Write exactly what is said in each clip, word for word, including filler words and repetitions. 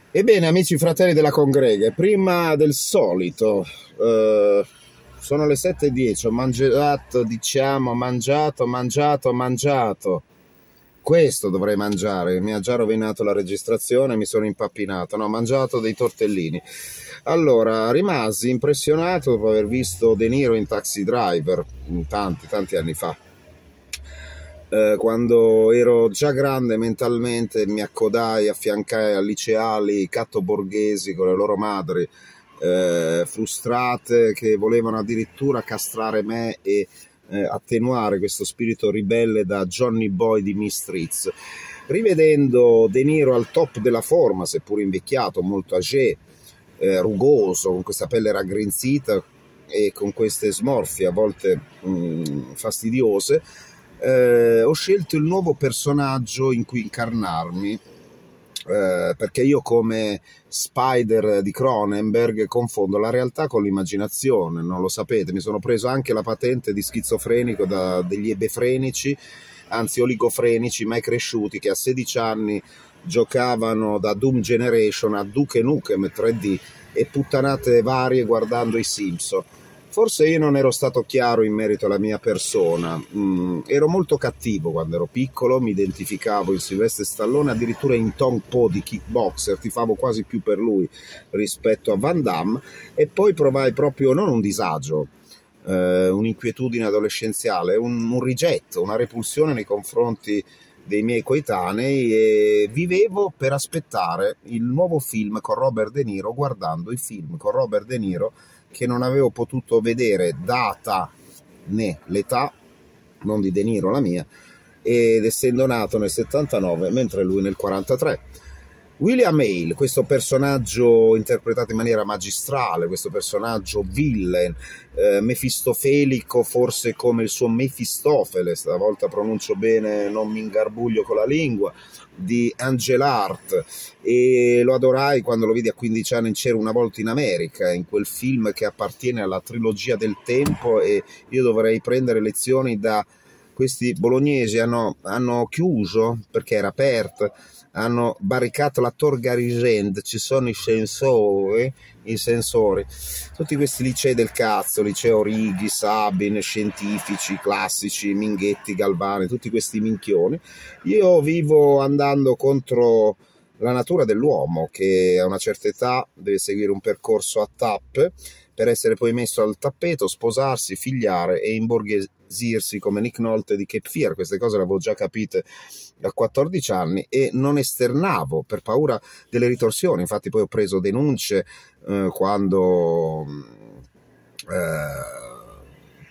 Ebbene, amici fratelli della Congrega, prima del solito, eh, sono le sette e dieci, ho mangiato, diciamo, mangiato, mangiato, mangiato. Questo dovrei mangiare, mi ha già rovinato la registrazione, mi sono impappinato, no, ho mangiato dei tortellini. Allora, rimasi impressionato dopo aver visto De Niro in Taxi Driver, tanti, tanti anni fa. Eh, quando ero già grande mentalmente mi accodai, affiancai a liceali catto borghesi con le loro madri eh, frustrate che volevano addirittura castrare me e eh, attenuare questo spirito ribelle da Johnny Boy di Mean Streets. Rivedendo De Niro al top della forma, seppur invecchiato, molto âgé, eh, rugoso, con questa pelle raggrinzita e con queste smorfie a volte mh, fastidiose, Eh, ho scelto il nuovo personaggio in cui incarnarmi, eh, perché io, come Spider di Cronenberg, confondo la realtà con l'immaginazione, non lo sapete, mi sono preso anche la patente di schizofrenico da degli ebefrenici, anzi oligofrenici mai cresciuti, che a sedici anni giocavano da Doom Generation a Duke Nukem tre D e puttanate varie guardando i Simpson. Forse io non ero stato chiaro in merito alla mia persona, mm, ero molto cattivo quando ero piccolo, mi identificavo in Sylvester Stallone, addirittura in Tong Po di Kickboxer, tifavo quasi più per lui rispetto a Van Damme, e poi provai proprio non un disagio, eh, un'inquietudine adolescenziale, un, un rigetto, una repulsione nei confronti dei miei coetanei, e vivevo per aspettare il nuovo film con Robert De Niro, guardando i film con Robert De Niro che non avevo potuto vedere data né l'età, non di De Niro la mia, ed essendo nato nel settantanove mentre lui nel quarantatré. William Hale, questo personaggio interpretato in maniera magistrale, questo personaggio villain, eh, mefistofelico, forse come il suo Mefistofele, stavolta pronuncio bene, non mi ingarbuglio con la lingua, di Angel Art, e lo adorai quando lo vidi a quindici anni in C'era una volta in America, in quel film che appartiene alla trilogia del tempo, e io dovrei prendere lezioni da questi bolognesi. Hanno, hanno chiuso perché era aperto, hanno barricato la Tor Garisend, ci sono i sensori, i sensori, tutti questi licei del cazzo, liceo Righi, Sabin, scientifici, classici, Minghetti, Galvani, tutti questi minchioni. Io vivo andando contro la natura dell'uomo, che a una certa età deve seguire un percorso a tappe per essere poi messo al tappeto, sposarsi, figliare e imborghesirsi come Nick Nolte di Cape Fear. Queste cose le avevo già capite a quattordici anni e non esternavo per paura delle ritorsioni. Infatti poi ho preso denunce eh, quando eh,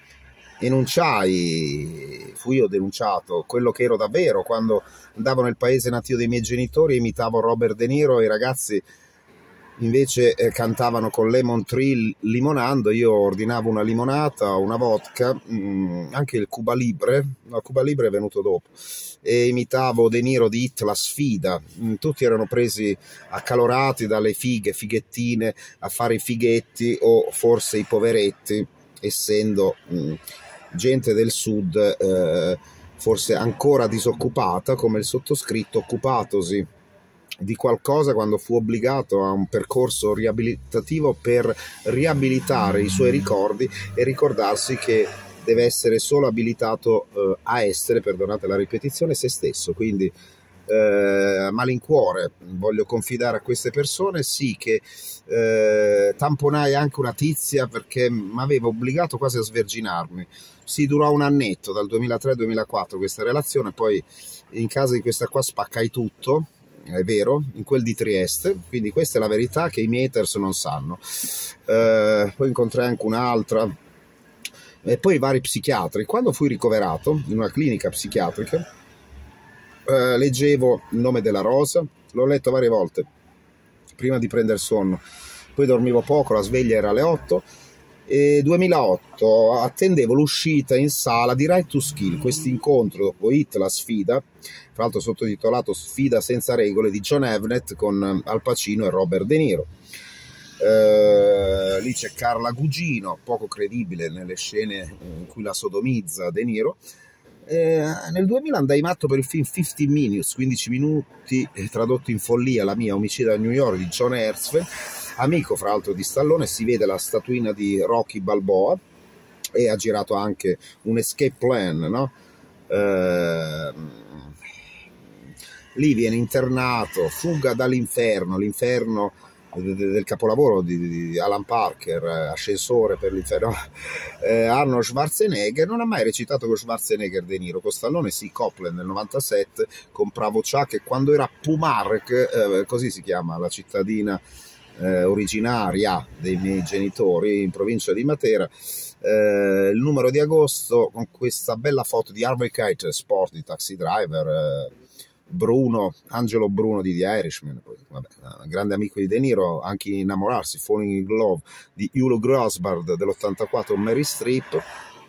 enunciai, fui io denunciato, quello che ero davvero, quando andavo nel paese natio dei miei genitori e imitavo Robert De Niro, e i ragazzi invece eh, cantavano con Lemon Tree limonando, io ordinavo una limonata, una vodka, mh, anche il Cuba Libre, no, Cuba Libre è venuto dopo, e imitavo De Niro di Hit, La Sfida. Mh, tutti erano presi accalorati dalle fighe, fighettine, a fare i fighetti, o forse i poveretti, essendo mh, gente del sud, eh, forse ancora disoccupata come il sottoscritto, occupatosi di qualcosa quando fu obbligato a un percorso riabilitativo per riabilitare i suoi ricordi e ricordarsi che deve essere solo abilitato eh, a essere, perdonate la ripetizione, se stesso. Quindi eh, a malincuore voglio confidare a queste persone, sì, che eh, tamponai anche una tizia perché mi aveva obbligato quasi a sverginarmi. Si durò un annetto, dal duemilatré al duemilaquattro questa relazione, poi in casa di questa qua spaccai tutto, è vero, in quel di Trieste, quindi questa è la verità che i miei haters non sanno. Eh, poi incontrai anche un'altra, e poi vari psichiatri. Quando fui ricoverato in una clinica psichiatrica, eh, leggevo Il nome della rosa, l'ho letto varie volte prima di prendere sonno, poi dormivo poco, la sveglia era alle otto, e duemilaotto attendevo l'uscita in sala di Right to Skill, questo incontro dopo Hit, La Sfida, tra l'altro sottotitolato Sfida senza regole, di John Avnet con Al Pacino e Robert De Niro. Eh, lì c'è Carla Gugino, poco credibile nelle scene in cui la sodomizza De Niro, Eh, nel duemila andai matto per il film quindici Minutes, quindici minuti, eh, tradotto in follia, la mia omicida a New York di John Herzfeld, amico fra l'altro di Stallone. Si vede la statuina di Rocky Balboa, e ha girato anche un Escape Plan, no? Eh, lì viene internato, Fuga dall'inferno, l'inferno del capolavoro di, di Alan Parker, Ascensore per l'inferno. eh, Arnold Schwarzenegger non ha mai recitato con Schwarzenegger De Niro. Con Stallone sì, Copland nel novantasette, con Pravo Chuck, e quando era Pumark, eh, così si chiama la cittadina eh, originaria dei miei genitori in provincia di Matera, eh, il numero di agosto, con questa bella foto di Harvey Keitel, sport di Taxi Driver, eh, Bruno, Angelo Bruno di The Irishman, poi, vabbè, grande amico di De Niro, anche Innamorarsi, Falling in Love di Hugh Grosbard dell'ottantaquattro, Mary Streep,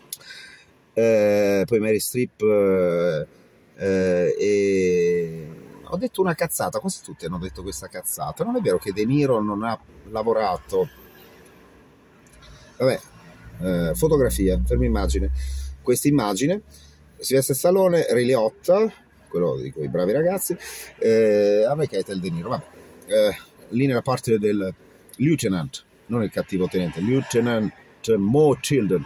eh, poi Mary Streep, eh, eh, e ho detto una cazzata, quasi tutti hanno detto questa cazzata. Non è vero che De Niro non ha lavorato, vabbè, eh, fotografia, fermi immagine, questa immagine, Sylvester Stallone, Ray Liotta, quello di quei bravi ragazzi, eh, Harvey Keitel, De Niro, vabbè, eh, lì nella parte del Lieutenant, non il cattivo tenente, Lieutenant Mo Children,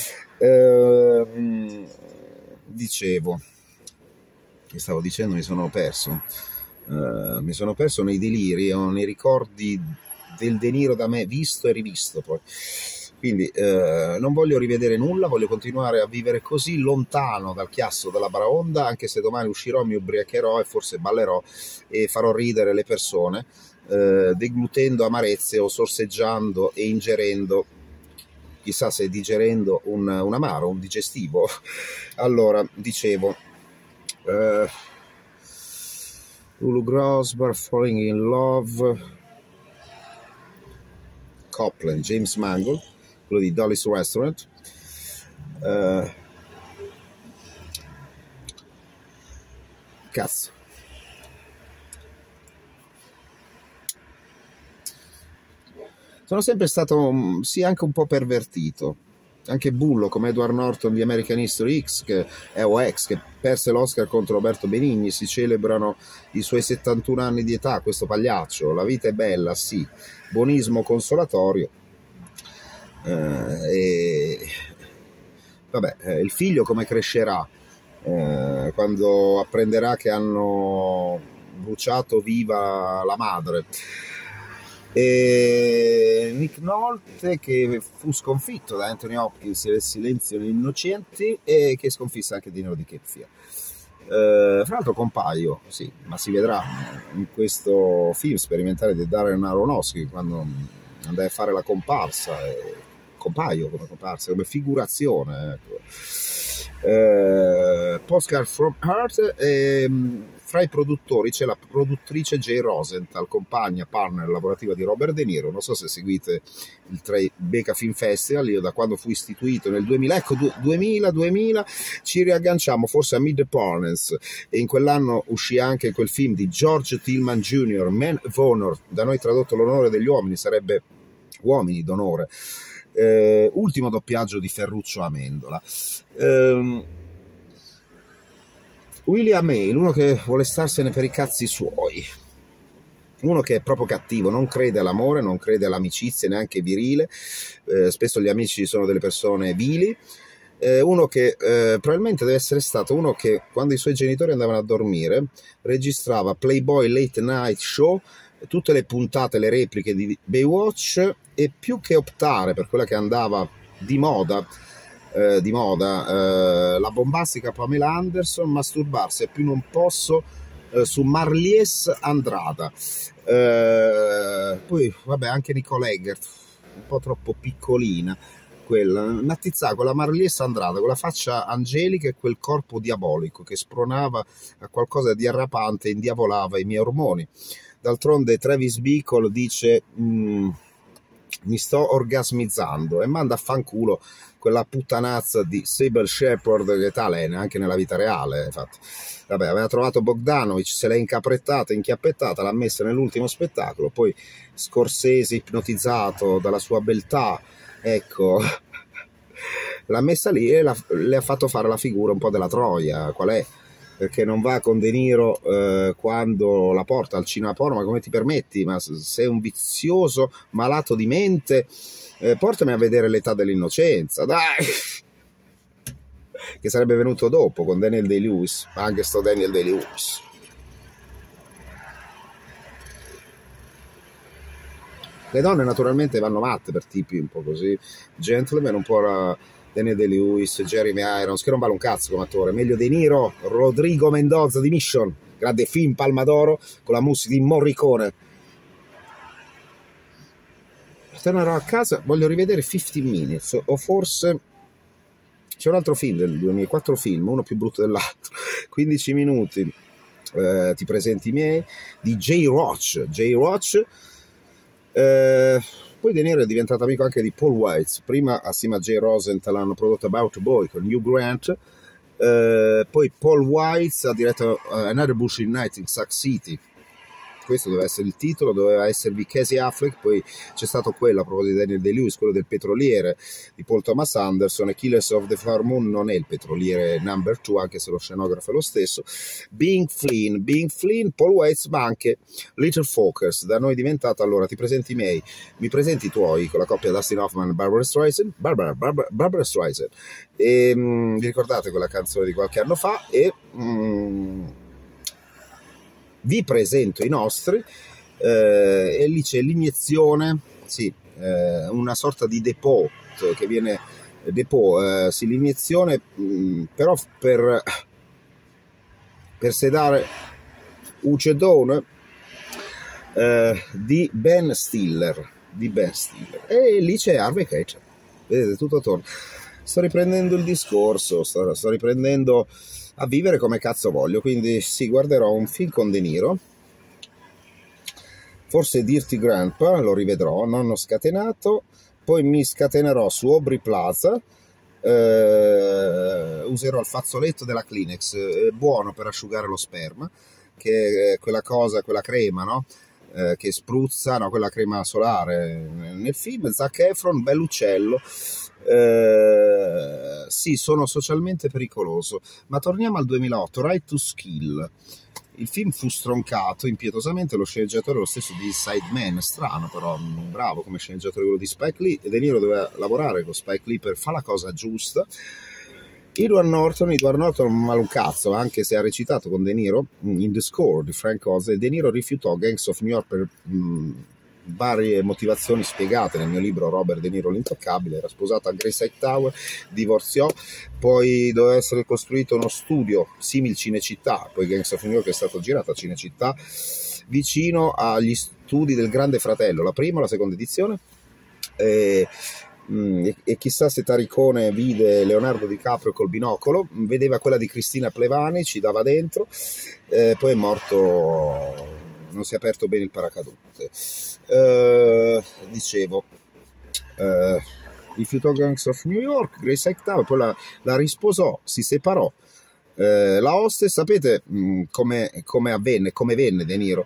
eh, dicevo, che stavo dicendo, mi sono perso, eh, mi sono perso nei deliri o nei ricordi del De Niro da me visto e rivisto poi. Quindi eh, non voglio rivedere nulla, voglio continuare a vivere così, lontano dal chiasso della baraonda, anche se domani uscirò, mi ubriacherò e forse ballerò e farò ridere le persone, eh, deglutendo amarezze o sorseggiando e ingerendo, chissà se digerendo, un, un amaro, un digestivo. Allora, dicevo, eh, Hugh Grosbard, Falling in Love, Copland, James Mangold, quello di Dolly's Restaurant, uh, cazzo, sono sempre stato sì anche un po' pervertito, anche bullo come Edward Norton di American History X, che è o X, che perse l'Oscar contro Roberto Benigni. Si celebrano i suoi settantuno anni di età, questo pagliaccio. La vita è bella, sì, buonismo consolatorio. Eh, e vabbè, eh, il figlio come crescerà eh, quando apprenderà che hanno bruciato viva la madre, e Nick Nolte che fu sconfitto da Anthony Hopkins nel Silenzio degli Innocenti, e che sconfisse anche Dino Di Chepfia. Eh, fra l'altro compaio, sì, ma si vedrà in questo film sperimentale di Darren Aronofsky, quando andai a fare la comparsa, e compaio come comparsa, come figurazione, ecco. eh, Postcard from Earth, e fra i produttori c'è la produttrice Jay Rosenthal, compagna, partner lavorativa di Robert De Niro. Non so se seguite il Tribeca Film Festival, io da quando fu istituito nel duemila, ecco, duemila, duemila, ci riagganciamo forse a Meet the Parents, e in quell'anno uscì anche quel film di George Tillman Junior, Man of Honor, da noi tradotto L'onore degli uomini, sarebbe Uomini d'onore. Eh, ultimo doppiaggio di Ferruccio Amendola. Eh, William Hale, uno che vuole starsene per i cazzi suoi, uno che è proprio cattivo, non crede all'amore, non crede all'amicizia, neanche virile, eh, spesso gli amici sono delle persone vili, eh, uno che eh, probabilmente deve essere stato uno che quando i suoi genitori andavano a dormire registrava Playboy Late Night Show, tutte le puntate, le repliche di Baywatch, e più che optare per quella che andava di moda, eh, di moda eh, la bombastica Pamela Anderson, masturbarsi a più non posso eh, su Marlies Andrada, eh, poi vabbè anche Nicole Eggert, un po' troppo piccolina quella, un'attizzata, quella Marlies Andrada, con la faccia angelica e quel corpo diabolico che spronava a qualcosa di arrapante e indiavolava i miei ormoni. D'altronde Travis Bickle dice mm, mi sto orgasmizzando, e manda a fanculo quella puttanazza di Sybil Shepherd, che tale è anche nella vita reale, infatti. Vabbè, aveva trovato Bogdanovich, se l'è incaprettata, inchiappettata, l'ha messa nell'ultimo spettacolo, poi Scorsese, ipnotizzato dalla sua beltà, ecco, l'ha messa lì e le ha fatto fare la figura un po' della Troia. Qual è? Perché non va con De Niro eh, quando la porta al cinema porno, ma come ti permetti? Ma sei un vizioso malato di mente, eh, portami a vedere L'età dell'innocenza, dai! Che sarebbe venuto dopo con Daniel Day-Lewis, anche sto Daniel Day-Lewis. Le donne naturalmente vanno matte per tipi un po' così, Gentleman, un po' la Daniel Day-Lewis, Jeremy Irons, che non vale un cazzo come attore, meglio De Niro, Rodrigo Mendoza di Mission, grande film, Palma d'Oro, con la musica di Morricone. Tornerò a casa, voglio rivedere fifty minutes, o forse c'è un altro film del duemila, quattro film, uno più brutto dell'altro, quindici minuti, eh, ti presenti i miei, di Jay Roach, Jay Roach. Eh, poi De Niro è diventato amico anche di Paul Weitz, prima assieme a Jay Rosenthal hanno prodotto About a Boy con Hugh Grant, eh, poi Paul Weitz ha diretto uh, Another Bullshit Night in Sac City. Questo doveva essere il titolo, doveva esservi Casey Affleck, poi c'è stato quello a proposito di Daniel Day-Lewis, quello del petroliere di Paul Thomas Anderson, e Killers of the Flower Moon non è il petroliere number two, anche se lo scenografo è lo stesso. Bing Flynn, Bing Flynn, Paul Weitz, ma anche Little Focus, da noi diventato, allora ti presenti i miei, mi presenti i tuoi, con la coppia Dustin Hoffman e Barbara Streisand, Barbara, Barbara, Barbara Streisand, e mh, vi ricordate quella canzone di qualche anno fa, e... Mh, vi presento i nostri, eh, e lì c'è l'iniezione, sì, eh, una sorta di depot che viene, depot, eh, sì, l'iniezione, mh, però per, per sedare Ucedone, eh, di Ben Stiller, di Ben Stiller, e lì c'è Harvey Keitel, vedete, tutto attorno. Sto riprendendo il discorso, sto, sto riprendendo a vivere come cazzo voglio, quindi sì, guarderò un film con De Niro, forse Dirty Grandpa, lo rivedrò, Nonno Scatenato, poi mi scatenerò su Aubrey Plaza, eh, userò il fazzoletto della Kleenex, è buono per asciugare lo sperma, che è quella cosa, quella crema, no? Eh, che spruzza, no, quella crema solare nel film. Zac Efron, bell'uccello. Eh, sì, sono socialmente pericoloso, ma torniamo al duemilaotto, Right to Skill. Il film fu stroncato impietosamente, lo sceneggiatore è lo stesso di Sideman, strano però, bravo come sceneggiatore quello di Spike Lee, e De Niro doveva lavorare con Spike Lee per fare la cosa giusta. Edward Norton, Edward Norton mal un cazzo, anche se ha recitato con De Niro in The Score di Frank Oz, e De Niro rifiutò Gangs of New York per mh, varie motivazioni spiegate nel mio libro Robert De Niro l'intoccabile. Era sposato a Grace Hightower, divorziò, poi doveva essere costruito uno studio simil Cinecittà, poi Gangs of New York è stato girato a Cinecittà, vicino agli studi del Grande Fratello, la prima o la seconda edizione, e, mh, e chissà se Taricone vide Leonardo DiCaprio col binocolo, vedeva quella di Cristina Plevani, ci dava dentro, eh, poi è morto, non si è aperto bene il paracadute. Uh, dicevo, uh, rifiutò Gangs of New York, Grace Hightower, poi la, la risposò, si separò. Uh, la hostess, sapete mh, come, come avvenne, come venne De Niro?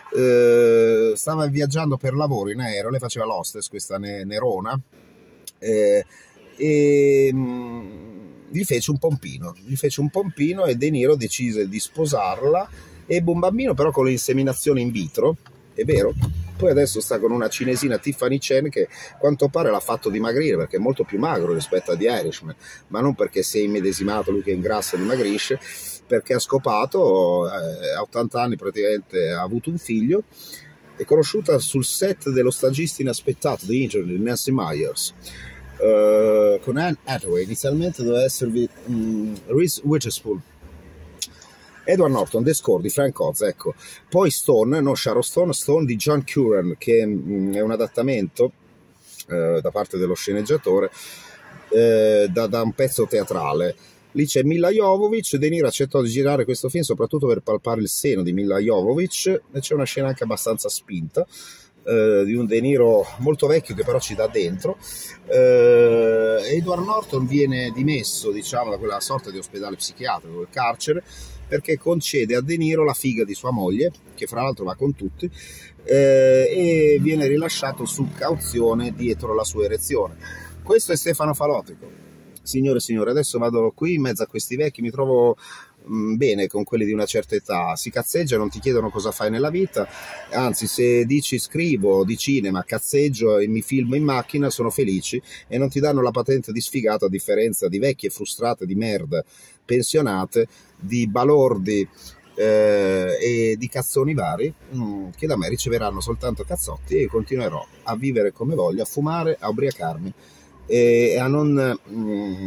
Uh, stava viaggiando per lavoro in aereo, lei faceva l'hostess, questa ne, nerona, uh, e mh, gli fece un pompino, gli fece un pompino e De Niro decise di sposarla, ebbe un bambino però con l'inseminazione in vitro, è vero? Poi adesso sta con una cinesina, Tiffany Chen, che quanto pare l'ha fatto dimagrire perché è molto più magro rispetto a The Irishman, ma non perché si è immedesimato, lui che ingrassa dimagrisce, perché ha scopato, eh, a ottanta anni praticamente ha avuto un figlio. È conosciuta sul set dello stagista inaspettato di Injured di Nancy Myers, uh, con Anne Hathaway. Inizialmente doveva esservi um, Reese Witherspoon. Edward Norton, The Score di Frank Oz, ecco. Poi Stone, no, Sharon Stone, Stone di John Curran, che mh, è un adattamento eh, da parte dello sceneggiatore eh, da, da un pezzo teatrale. Lì c'è Milla Jovovich, De Niro accettò di girare questo film soprattutto per palpare il seno di Milla Jovovich, e c'è una scena anche abbastanza spinta, eh, di un De Niro molto vecchio che però ci dà dentro. eh, Edward Norton viene dimesso, diciamo, da quella sorta di ospedale psichiatrico, del carcere, perché concede a De Niro la figa di sua moglie, che fra l'altro va con tutti, eh, e viene rilasciato su cauzione dietro la sua erezione. Questo è Stefano Falotico. Signore e signore, adesso vado qui in mezzo a questi vecchi, mi trovo mh, bene con quelli di una certa età, si cazzeggia, non ti chiedono cosa fai nella vita, anzi se dici scrivo di cinema, cazzeggio e mi filmo in macchina, sono felici e non ti danno la patente di sfigato, a differenza di vecchie frustrate di merda, pensionate, di balordi eh, e di cazzoni vari mh, che da me riceveranno soltanto cazzotti, e continuerò a vivere come voglio, a fumare, a ubriacarmi e a non mm,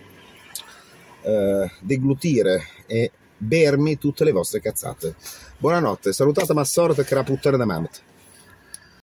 eh, deglutire e bermi tutte le vostre cazzate. Buonanotte, salutate Massorte che era puttana da Mamet.